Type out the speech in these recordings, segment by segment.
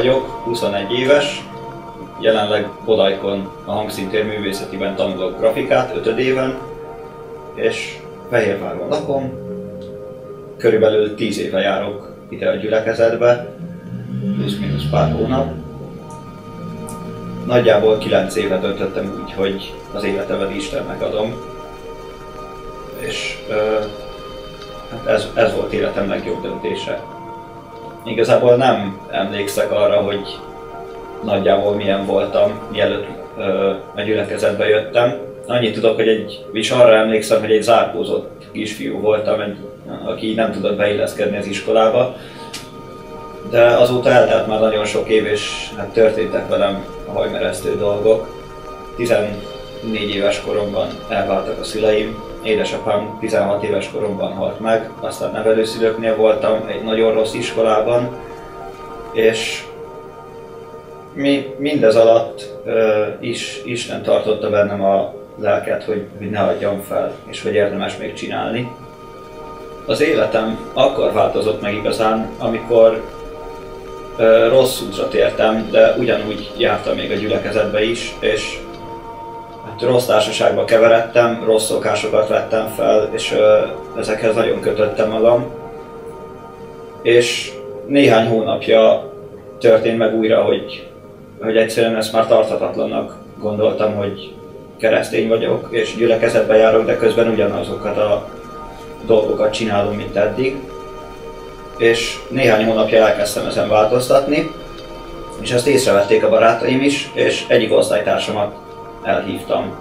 vagyok, 21 éves, jelenleg Bodajkon a Hangszíntér művészetiben tanulok grafikát 5. éven, és Fehérváron lakom. Körülbelül 10 éve járok ide a gyülekezetbe, plusz-minusz pár hónap. Nagyjából 9 éve döntöttem úgy, hogy az életemet Istennek adom. És ez volt életem legjobb döntése. Igazából nem emlékszek arra, hogy nagyjából milyen voltam, mielőtt a gyülekezetbe jöttem. Annyit tudok, és arra emlékszem, hogy egy zárkózott kisfiú voltam, aki nem tudott beilleszkedni az iskolába. De azóta eltelt már nagyon sok év, és hát történtek velem hajmeresztő dolgok. 14 éves koromban elváltak a szüleim, édesapám 16 éves koromban halt meg, aztán nevelőszülőknél voltam egy nagyon rossz iskolában, és mindez alatt is Isten tartotta bennem a lelket, hogy ne adjam fel, és hogy érdemes még csinálni. Az életem akkor változott meg igazán, amikor rossz útra tértem, de ugyanúgy jártam még a gyülekezetbe is, és rossz társaságba keveredtem, rossz szokásokat vettem fel, és ezekhez nagyon kötöttem magam. És néhány hónapja történt meg újra, hogy egyszerűen ezt már tarthatatlannak gondoltam, hogy keresztény vagyok, és gyülekezetbe járok, de közben ugyanazokat a dolgokat csinálom, mint eddig. És néhány hónapja elkezdtem ezen változtatni, és ezt észrevették a barátaim is, és egyik osztálytársamat elhívtam.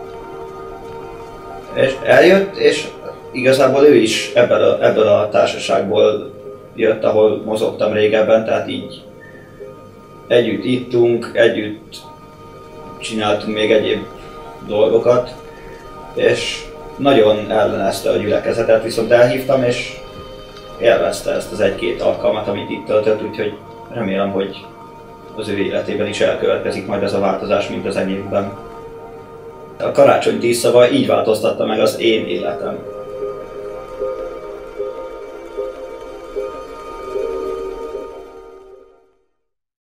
És eljött, és igazából ő is ebből a társaságból jött, ahol mozogtam régebben, tehát így együtt ittunk, együtt csináltunk még egyéb dolgokat, és nagyon ellenezte a gyülekezetet, viszont elhívtam, és élvezte ezt az 1-2 alkalmat, amit itt töltött, úgyhogy remélem, hogy az ő életében is elkövetkezik majd ez a változás, mint az enyémben. A karácsony 10 szava így változtatta meg az én életem.